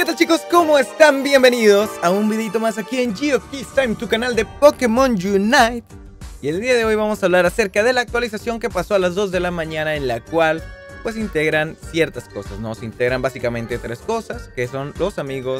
tal, chicos? ¿Cómo están? Bienvenidos a un videito más aquí en GeoKeys Time, tu canal de Pokémon Unite. Y el día de hoy vamos a hablar acerca de la actualización que pasó a las 2 de la mañana, en la cual pues integran ciertas cosas, ¿no? Se integran básicamente tres cosas, que son los amigos,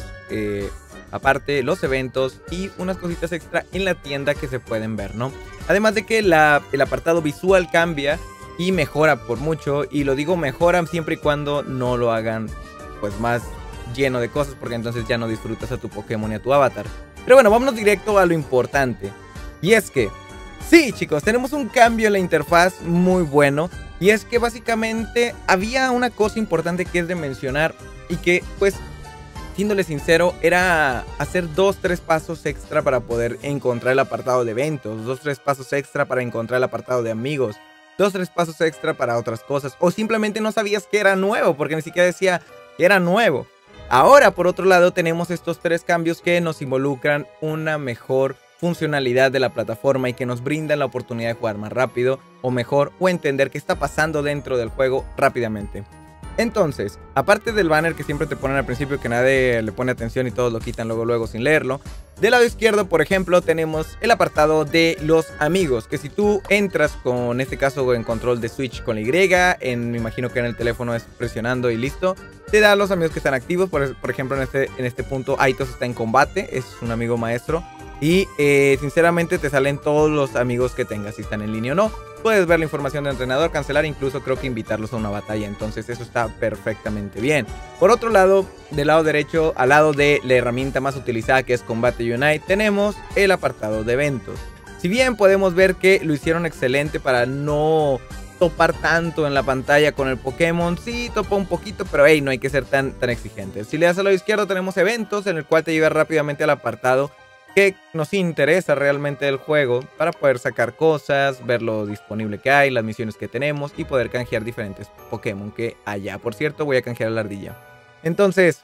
aparte los eventos y unas cositas extra en la tienda que se pueden ver, ¿no? Además de que el apartado visual cambia y mejora por mucho, y lo digo mejoran siempre y cuando no lo hagan pues más lleno de cosas, porque entonces ya no disfrutas a tu Pokémon y a tu avatar. Pero bueno, vámonos directo a lo importante, y es que sí, chicos, tenemos un cambio en la interfaz muy bueno, y es que básicamente había una cosa importante que es de mencionar, y que pues, siéndole sincero, era hacer 2-3 pasos extra para poder encontrar el apartado de eventos, 2-3 pasos extra para encontrar el apartado de amigos, 2-3 pasos extra para otras cosas, o simplemente no sabías que era nuevo, porque ni siquiera decía que era nuevo. Ahora, por otro lado, tenemos estos tres cambios que nos involucran una mejor funcionalidad de la plataforma y que nos brindan la oportunidad de jugar más rápido o mejor, o entender qué está pasando dentro del juego rápidamente. Entonces, aparte del banner que siempre te ponen al principio, que nadie le pone atención y todos lo quitan luego sin leerlo, del lado izquierdo, por ejemplo, tenemos el apartado de los amigos, que si tú entras con, en este caso, en control de Switch con la Y, me imagino que en el teléfono es presionando y listo, te da los amigos que están activos. Por ejemplo, en este punto Aitos está en combate, es un amigo maestro, y sinceramente te salen todos los amigos que tengas, si están en línea o no. Puedes ver la información del entrenador, cancelar, incluso creo que invitarlos a una batalla. Entonces eso está perfectamente bien. Por otro lado, del lado derecho, al lado de la herramienta más utilizada, que es Combate Unite, tenemos el apartado de eventos. Si bien podemos ver que lo hicieron excelente para no topar tanto en la pantalla con el Pokémon, sí topa un poquito, pero hey, no hay que ser tan exigentes. Si le das al lado izquierdo, tenemos eventos, en el cual te lleva rápidamente al apartado que nos interesa realmente del juego, para poder sacar cosas, ver lo disponible que hay, las misiones que tenemos y poder canjear diferentes Pokémon que haya. Por cierto, voy a canjear a la ardilla. Entonces,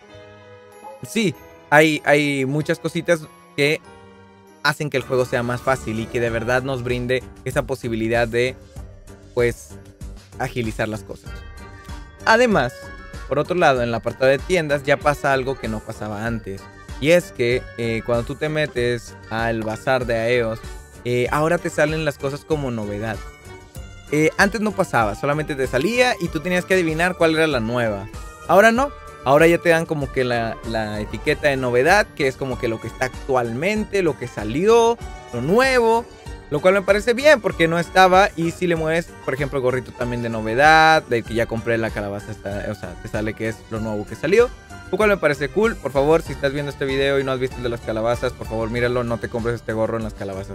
sí, hay muchas cositas que hacen que el juego sea más fácil y que de verdad nos brinde esa posibilidad de, pues, agilizar las cosas. Además, por otro lado, en el apartado de tiendas ya pasa algo que no pasaba antes. Y es que cuando tú te metes al bazar de Aeos, ahora te salen las cosas como novedad. Antes no pasaba, solamente te salía y tú tenías que adivinar cuál era la nueva. Ahora no, ahora ya te dan como que la etiqueta de novedad, que es como que lo que está actualmente, lo que salió, lo nuevo. Lo cual me parece bien, porque no estaba. Y si le mueves, por ejemplo, el gorrito también de novedad, de que ya compré la calabaza, o sea, te sale que es lo nuevo que salió. Lo cual me parece cool. Por favor, si estás viendo este video y no has visto el de las calabazas, por favor míralo, no te compres este gorro en las calabazas.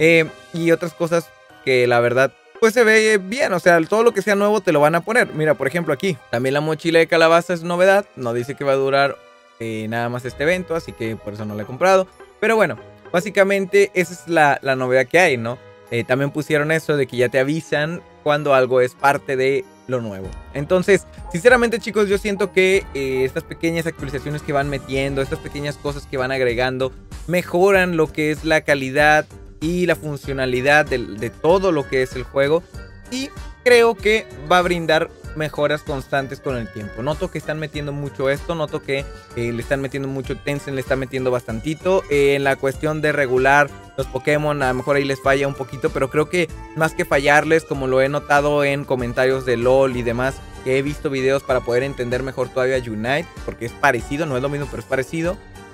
Y otras cosas que la verdad pues se ve bien, o sea, todo lo que sea nuevo te lo van a poner. Mira, por ejemplo aquí, también la mochila de calabaza es novedad. No dice que va a durar nada más este evento, así que por eso no la he comprado. Pero bueno, básicamente esa es la novedad que hay, ¿no? También pusieron eso de que ya te avisan cuando algo es parte de lo nuevo. Entonces, sinceramente, chicos, yo siento que estas pequeñas actualizaciones que van metiendo, estas pequeñas cosas que van agregando, mejoran lo que es la calidad y la funcionalidad de todo lo que es el juego. Y creo que va a brindar mejoras constantes con el tiempo. Noto que están metiendo mucho esto, noto que le están metiendo mucho, Tencent le está metiendo bastantito en la cuestión de regular los Pokémon. A lo mejor ahí les falla un poquito, pero creo que más que fallarles, como lo he notado en comentarios de LOL y demás, que he visto videos para poder entender mejor todavía Unite, porque es parecido, no es lo mismo, pero es parecido.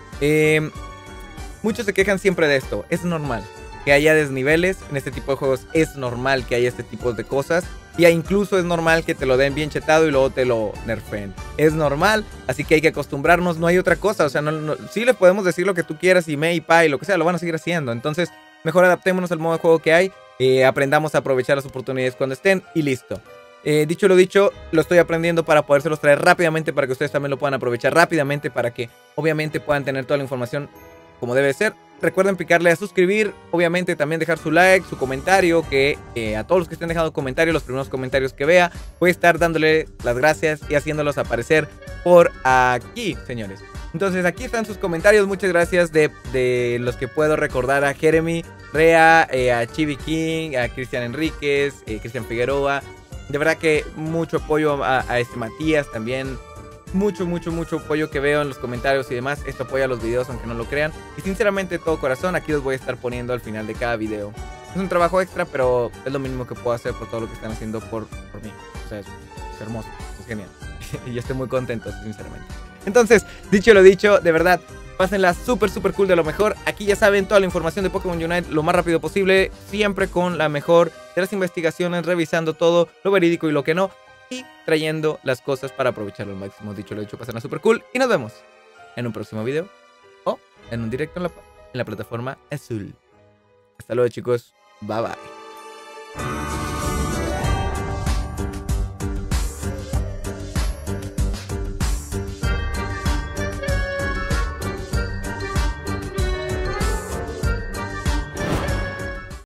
Muchos se quejan siempre de esto. Es normal que haya desniveles en este tipo de juegos, es normal que haya este tipo de cosas. Y incluso es normal que te lo den bien chetado y luego te lo nerfeen. Es normal, así que hay que acostumbrarnos, no hay otra cosa. O sea, sí les podemos decir lo que tú quieras y May, Pai, lo que sea, lo van a seguir haciendo. Entonces, mejor adaptémonos al modo de juego que hay. Aprendamos a aprovechar las oportunidades cuando estén y listo. Dicho lo dicho, lo estoy aprendiendo para podérselos traer rápidamente, para que ustedes también lo puedan aprovechar rápidamente, para que obviamente puedan tener toda la información como debe ser. Recuerden picarle a suscribir, obviamente también dejar su like, su comentario, que a todos los que estén dejando comentarios, los primeros comentarios que vea, voy a estar dándole las gracias y haciéndolos aparecer por aquí, señores. Entonces aquí están sus comentarios, muchas gracias de los que puedo recordar: a Jeremy, Rea, a Chibi King, a Cristian Enríquez, Cristian Figueroa. De verdad que mucho apoyo a este Matías también. mucho apoyo que veo en los comentarios y demás. Esto apoya los videos aunque no lo crean. Y sinceramente, de todo corazón, aquí los voy a estar poniendo al final de cada video. Es un trabajo extra, pero es lo mínimo que puedo hacer por todo lo que están haciendo por mí. O sea, es hermoso, es genial. Y yo estoy muy contento, sinceramente. Entonces, dicho lo dicho, de verdad, pásenla súper cool, de lo mejor. Aquí ya saben toda la información de Pokémon Unite lo más rápido posible. Siempre con la mejor de las investigaciones, revisando todo, lo verídico y lo que no. Y trayendo las cosas para aprovecharlo al máximo. Dicho lo dicho, pásenla súper cool. Y nos vemos en un próximo video. O en un directo en la plataforma azul. Hasta luego, chicos. Bye bye.